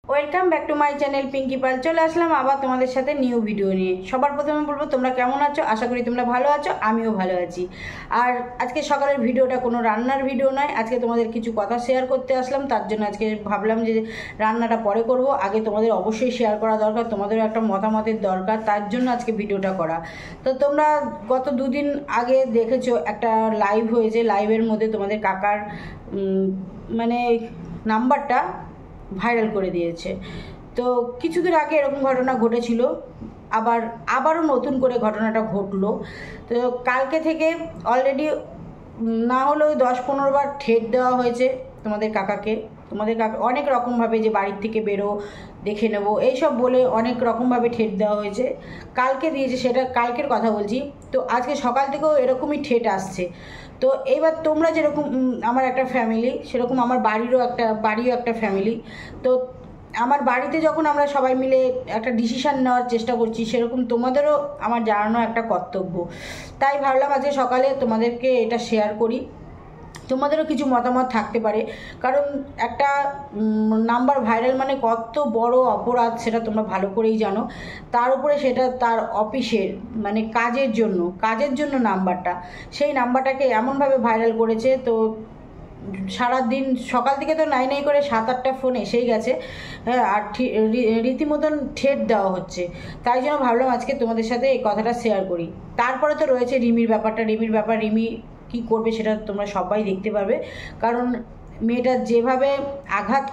Welcome back to my channel Pinki Pal. চলে আসলাম আবার তোমাদের সাথে নিউ ভিডিও নিয়ে। সবার প্রথমে বলবো তোমরা কেমন আছো, আশা করি তোমরা ভালো আছো, আমিও ভালো আছি। আর আজকে সকালের ভিডিওটা কোনো রান্নার ভিডিও নয়, আজকে তোমাদের কিছু কথা শেয়ার করতে আসলাম। তার জন্য আজকে ভাবলাম যে রান্নাটা পরে করব, আগে তোমাদের অবশ্যই শেয়ার করা দরকার, তোমাদেরও একটা মতামতের দরকার, তার জন্য আজকে ভিডিওটা করা। তো তোমরা গত দুদিন আগে দেখেছো একটা লাইভ হয়েছে, লাইভের মধ্যে তোমাদের কাকার মানে নাম্বারটা ভাইরাল করে দিয়েছে। তো কিছুদিন আগে এরকম ঘটনা ঘটেছিল, আবারও নতুন করে ঘটনাটা ঘটলো। তো কালকে থেকে অলরেডি না হলেও 10-15 বার ঠেট দেওয়া হয়েছে তোমাদের কাকাকে। তোমাদের কাকা অনেক রকমভাবে যে বাড়ির থেকে বেরো, দেখে নেবো, এইসব বলে অনেক রকমভাবে ঠেট দেওয়া হয়েছে। কালকে দিয়েছে, সেটা কালকের কথা বলছি। তো আজকে সকাল থেকেও এরকমই ঠেট আসছে। তো এইবার তোমরা যেরকম আমার একটা ফ্যামিলি, সেরকম আমার বাড়িও একটা ফ্যামিলি। তো আমার বাড়িতে যখন আমরা সবাই মিলে একটা ডিসিশান নেওয়ার চেষ্টা করছি, সেরকম তোমাদেরও আমার জানানো একটা কর্তব্য। তাই ভাবলাম আজকে সকালে তোমাদেরকে এটা শেয়ার করি, তোমাদেরও কিছু মতামত থাকতে পারে। কারণ একটা নাম্বার ভাইরাল মানে কত বড় অপরাধ সেটা তোমরা ভালো করেই জানো। তার উপরে সেটা তার অফিসের মানে কাজের জন্য নাম্বারটা, সেই নাম্বারটাকে এমনভাবে ভাইরাল করেছে। তো সারাদিন সকাল থেকে তো নাই নাই করে 7-8টা ফোন এসেই গেছে। হ্যাঁ, আর রীতিমতন ঠেট দেওয়া হচ্ছে। তাই জন্য ভাবলাম আজকে তোমাদের সাথে এই কথাটা শেয়ার করি। তারপরে তো রয়েছে রিমির ব্যাপার। রিমি কী করবে সেটা তোমরা সবাই দেখতে পাবে। কারণ মেয়েটা যেভাবে আঘাতের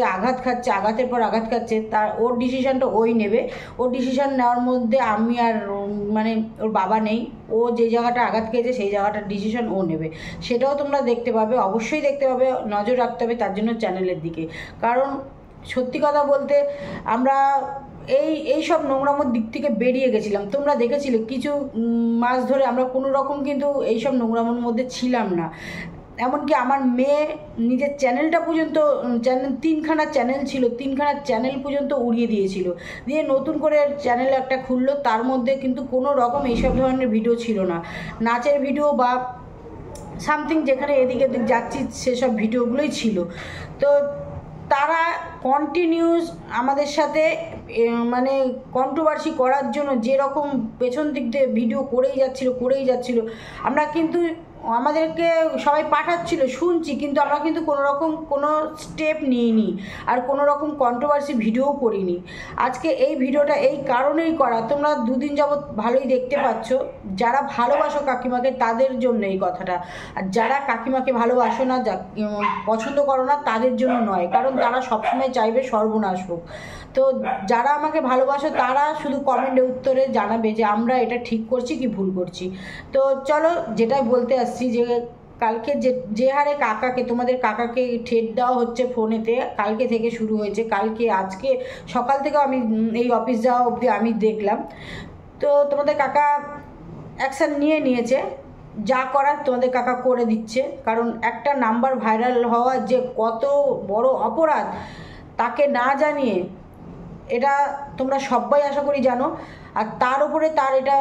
পর আঘাত খাচ্ছে, তার ওর ডিসিশানটা ওই নেবে। ওর ডিসিশান নেওয়ার মধ্যে আমি আর মানে ওর বাবা নেই। ও যে জায়গাটা আঘাত খেয়েছে সেই জায়গাটার ডিসিশন ও নেবে, সেটাও তোমরা দেখতে পাবে, অবশ্যই দেখতে পাবে। নজর রাখতে হবে তার জন্য চ্যানেলের দিকে। কারণ সত্যি কথা বলতে আমরা এই সব নোংরামোর দিক থেকে বেরিয়ে গেছিলাম। তোমরা দেখেছিলে কিছু মাস ধরে আমরা কোনো রকম কিন্তু এইসব নোংরামোর মধ্যে ছিলাম না। এমনকি আমার মেয়ে নিজের চ্যানেলটা পর্যন্ত, তিনখানা চ্যানেল ছিল, তিনখানা চ্যানেল পর্যন্ত উড়িয়ে দিয়েছিল। দিয়ে নতুন করে চ্যানেল একটা খুললো, তার মধ্যে কিন্তু কোনো রকম এইসব ধরনের ভিডিও ছিল না, নাচের ভিডিও বা সামথিং যেখানে এদিকে যাচ্ছি সেসব ভিডিওগুলোই ছিল। তো তারা কন্টিনিউস আমাদের সাথে মানে কন্ট্রোভার্সি করার জন্য যেরকম পেছন দিক দিয়ে ভিডিও করেই যাচ্ছিল। আমরা কিন্তু আমাদেরকে সবাই পাঠাচ্ছিল, শুনছি, কিন্তু আমরা কিন্তু কোনো স্টেপ নিইনি, আর কোনো রকম কন্ট্রোভার্সি ভিডিও করিনি। আজকে এই ভিডিওটা এই কারণেই করা, তোমরা দুদিন যাবৎ ভালোই দেখতে পাচ্ছ। যারা ভালোবাসো কাকিমাকে তাদের জন্য এই কথাটা, আর যারা কাকিমাকে ভালোবাসো না, পছন্দ করো না, তাদের জন্য নয়। কারণ তারা সবসময় চাইবে সর্বনাশ হোক। তো যারা আমাকে ভালোবাসো তারা শুধু কমেন্টে উত্তরে জানাবে যে আমরা এটা ঠিক করছি কি ভুল করছি। তো চলো যেটাই বলতে আসছি, যে কালকে যে হারে তোমাদের কাকাকে ঠেট দেওয়া হচ্ছে ফোনেতে, কালকে থেকে শুরু হয়েছে। আজকে সকাল থেকেও আমি এই অফিস যাওয়া অবধি আমি দেখলাম। তো তোমাদের কাকা অ্যাকশান নিয়েছে, যা করার তোমাদের কাকা করে দিচ্ছে। কারণ একটা নাম্বার ভাইরাল হওয়া যে কত বড় অপরাধ, তাকে না জানিয়ে, এটা তোমরা সবাই আশা করি জানো। আর তার উপরে তার এটা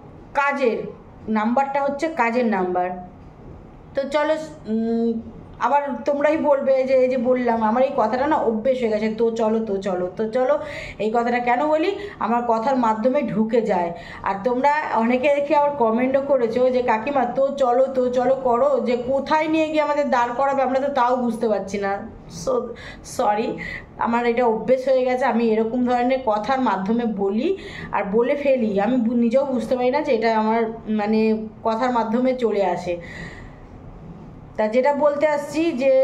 নাম্বারটা হচ্ছে কাজের নাম্বার। তো চলো, আবার তোমরাই বলবে যে এই যে বললাম, আমার এই কথাটা না অভ্যেস হয়ে গেছে, তো চলো এই কথাটা কেন বলি, আমার কথার মাধ্যমে ঢুকে যায়। আর তোমরা অনেকে দেখে আবার কমেন্টও করেছো যে কাকিমা তো চলো করো, যে কোথায় নিয়ে গিয়ে আমাদের দাঁড় করাবে আমরা তো তাও বুঝতে পারছি না। সো সরি, আমার এটা অভ্যেস হয়ে গেছে, আমি এরকম ধরনের কথার মাধ্যমে বলি আর বলে ফেলি, আমি নিজেও বুঝতে পারি না যে এটা আমার মানে কথার মাধ্যমে চলে আসে। তা যেটা বলতে আসছি,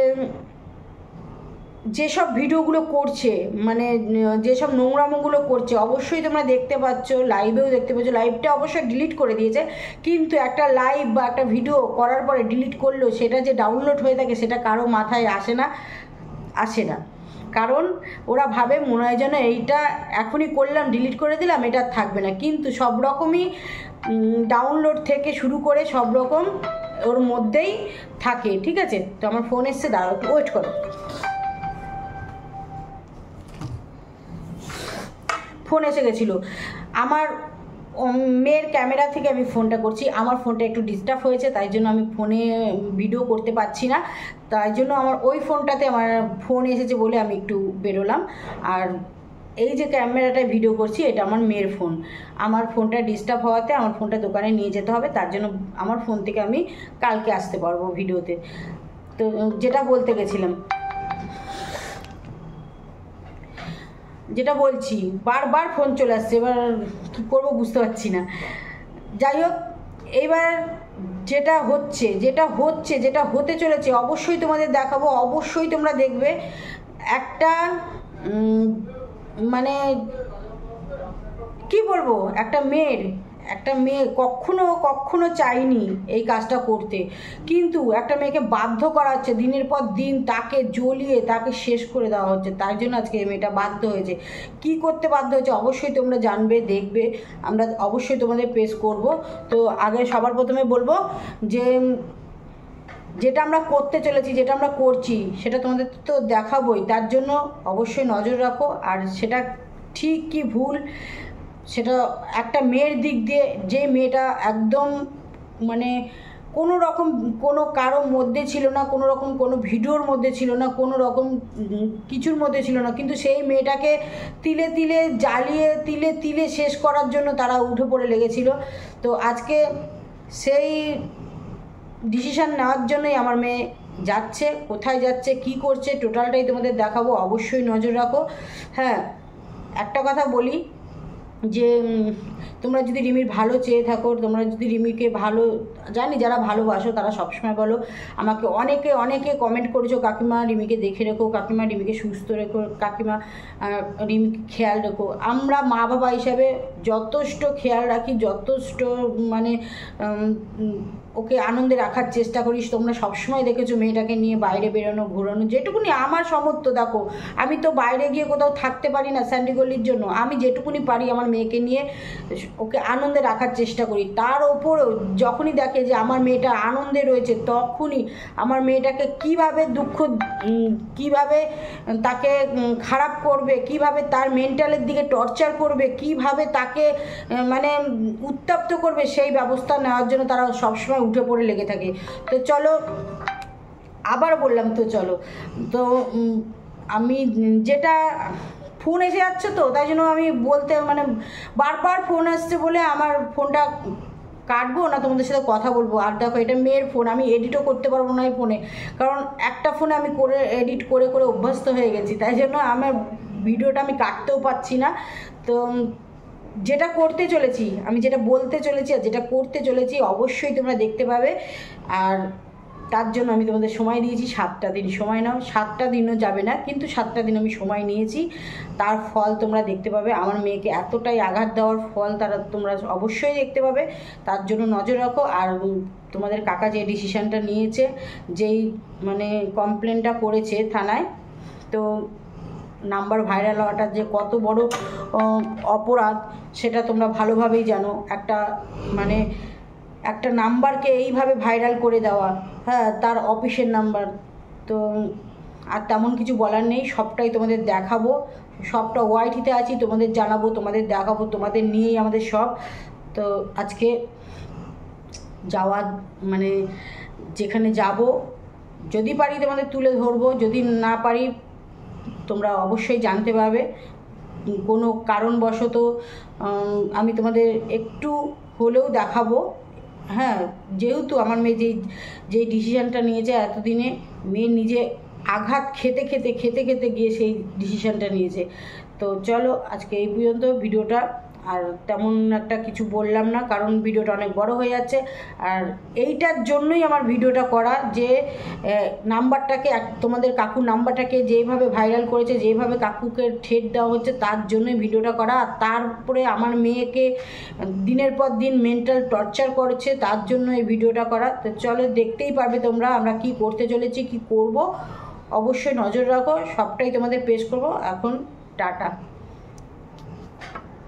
যেসব ভিডিওগুলো করছে, মানে যেসব নোংরামোগুলো করছে, অবশ্যই তোমরা দেখতে পাচ্ছ, লাইভেও দেখতে পাচ্ছ। লাইভটা অবশ্যই ডিলিট করে দিয়েছে, কিন্তু একটা লাইভ বা একটা ভিডিও করার পরে ডিলিট করলেও সেটা যে ডাউনলোড হয়ে থাকে সেটা কারো মাথায় আসে না। কারণ ওরা ভাবে মনে হয় যেন এইটা এখনই করলাম, ডিলিট করে দিলাম, এটা থাকবে না। কিন্তু সব রকমই ডাউনলোড থেকে শুরু করে সব রকম ওর মধ্যেই থাকে, ঠিক আছে। তো আমার ফোন এসছে, দাঁড়াও একটু ওয়েট করো। ফোন এসে গেছিলো আমার, মেয়ের ক্যামেরা থেকে আমি ফোনটা করছি। আমার ফোনটা একটু ডিস্টার্ব হয়েছে, তাই জন্য আমি ফোনে ভিডিও করতে পারছি না। তাই জন্য আমার ওই ফোনটাতে আমার ফোন এসেছে বলে আমি একটু বেরোলাম। আর এই যে ক্যামেরাটায় ভিডিও করছি এটা আমার মেয়ের ফোন। আমার ফোনটা ডিস্টার্ব হওয়াতে আমার ফোনটা দোকানে নিয়ে যেতে হবে, তার জন্য আমার ফোন থেকে আমি কালকে আসতে পারবো ভিডিওতে। তো যেটা বলতে গেছিলাম, যেটা বলছি, বারবার ফোন চলে আসছে, এবার কী করবো বুঝতে পারছি না। যাই হোক, এবার যেটা হতে চলেছে অবশ্যই তোমাদের দেখাবো, অবশ্যই তোমরা দেখবে। একটা মানে কি বলবো, একটা মেয়ে কখনো চায়নি এই কাজটা করতে, কিন্তু একটা মেয়েকে বাধ্য করা হচ্ছে, দিনের পর দিন তাকে জ্বলিয়ে তাকে শেষ করে দেওয়া হচ্ছে। তাই জন্য আজকে এই মেয়েটা বাধ্য হয়েছে। কি করতে বাধ্য হয়েছে অবশ্যই তোমরা জানবে, দেখবে, আমরা অবশ্যই তোমাদের পেশ করব। তো আগে সবার প্রথমে বলবো যে যেটা আমরা করতে চলেছি, যেটা আমরা করছি, সেটা তোমাদের তো দেখাবোই, তার জন্য অবশ্যই নজর রাখো। আর সেটা ঠিক কি ভুল, সেটা একটা মেয়ের দিক দিয়ে, যে মেয়েটা একদম মানে কোনো রকম কোনো কারোর মধ্যে ছিল না, কোনো রকম কোনো ভিডিওর মধ্যে ছিল না, কোনো রকম কিছুর মধ্যে ছিল না, কিন্তু সেই মেয়েটাকে তিলে তিলে জ্বালিয়ে তিলে তিলে শেষ করার জন্য তারা উঠে পড়ে লেগেছিল। তো আজকে সেই ডিসিশান নেওয়ার জন্যই আমার মেয়ে যাচ্ছে। কোথায় যাচ্ছে, কি করছে, টোটালটাই তোমাদের দেখাবো, অবশ্যই নজর রাখো। হ্যাঁ, একটা কথা বলি যে তোমরা যদি রিমির ভালো চেয়ে থাকো, তোমরা যদি রিমিকে ভালো, জানি যারা ভালোবাসো তারা সবসময় বলো, আমাকে অনেকে কমেন্ট করেছো, কাকিমা রিমিকে দেখে রেখো, কাকিমা রিমিকে সুস্থ রেখো, কাকিমা রিমিকে খেয়াল রেখো। আমরা মা বাবা হিসাবে যথেষ্ট খেয়াল রাখি, যথেষ্ট মানে ওকে আনন্দে রাখার চেষ্টা করিস। তোমরা সবসময় দেখেছো মেয়েটাকে নিয়ে বাইরে বেরোনো, ঘোরানো, যেটুকুনি আমার সামর্থ্য। দেখো, আমি তো বাইরে গিয়ে কোথাও থাকতে পারি না স্যান্ডিগলির জন্য, আমি যেটুকুনি পারি আমার মেয়েকে নিয়ে ওকে আনন্দে রাখার চেষ্টা করি। তার ওপরেও যখনই দেখে যে আমার মেয়েটা আনন্দে রয়েছে, তখনই আমার মেয়েটাকে কিভাবে কিভাবে তাকে খারাপ করবে, কিভাবে তার মেন্টালের দিকে টর্চার করবে, কিভাবে তাকে মানে উত্তপ্ত করবে, সেই ব্যবস্থা নেওয়ার জন্য তারা সবসময় উঠে পড়ে লেগে থাকে। তো চলো, আবার বললাম, তো চলো, তো আমি যেটা ফোন এসে যাচ্ছে, তো তাই জন্য আমি বলতে মানে বারবার ফোন আসছে বলে আমার ফোনটা কাটবো না, তোমাদের সাথে কথা বলবো। আর দেখো, এটা মেয়ের ফোন, আমি এডিটও করতে পারবো না এই ফোনে, কারণ একটা ফোনে আমি এডিট করে অভ্যস্ত হয়ে গেছি, তাই জন্য আমার ভিডিওটা আমি কাটতেও পারছি না। তো যেটা করতে চলেছি, আমি যেটা বলতে চলেছি আর যেটা করতে চলেছি অবশ্যই তোমরা দেখতে পাবে। আর তার জন্য আমি তোমাদের সময় দিয়েছি 7টা দিন। সময় নাও, 7টা দিনও যাবে না, কিন্তু 7টা দিন আমি সময় নিয়েছি, তার ফল তোমরা দেখতে পাবে। আমার মেয়েকে এতটাই আঘাত দেওয়ার ফল তোমরা অবশ্যই দেখতে পাবে, তার জন্য নজর রাখো। আর তোমাদের কাকা যে ডিসিশানটা নিয়েছে, যেই মানে কমপ্লেনটা করেছে থানায়, তো নাম্বার ভাইরাল হওয়াটা যে কত বড় অপরাধ সেটা তোমরা ভালোভাবেই জানো। মানে একটা নাম্বারকে এইভাবে ভাইরাল করে দেওয়া, হ্যাঁ, তার অফিসের নাম্বার। তো আর তেমন কিছু বলার নেই, সবটাই তোমাদের দেখাবো, সবটা ওয়াইটিতে আছি, তোমাদের জানাবো, তোমাদের দেখাবো, তোমাদের নিয়েই আমাদের সব। তো আজকে মানে যেখানে যাব, যদি পারি তোমাদের তুলে ধরবো, যদি না পারি তোমরা অবশ্যই জানতে পারবে। কোনো কারণবশত আমি তোমাদের একটু হলেও দেখাবো। হ্যাঁ, যেহেতু আমার মেয়ে যেই ডিসিশানটা নিয়েছে, এতদিনে মেয়ে নিজে আঘাত খেতে খেতে গিয়ে সেই ডিসিশানটা নিয়েছে। তো চলো, আজকে এই পর্যন্ত ভিডিওটা। আর তেমন একটা কিছু বললাম না, কারণ ভিডিওটা অনেক বড় হয়ে যাচ্ছে। আর এইটার জন্যই আমার ভিডিওটা করা, যে নাম্বারটাকে, তোমাদের কাকুর নাম্বারটাকে যেভাবে ভাইরাল করেছে, যেভাবে কাকুকে ঠেট দেওয়া হচ্ছে, তার জন্যই ভিডিওটা করা। আর তারপরে আমার মেয়েকে দিনের পর দিন মেন্টাল টর্চার করেছে, তার জন্য এই ভিডিওটা করা। তো চলো, দেখতেই পারবে তোমরা আমরা কি করতে চলেছি, কি করব, অবশ্যই নজর রাখো, সবটাই তোমাদের পেশ করব। এখন টাটা।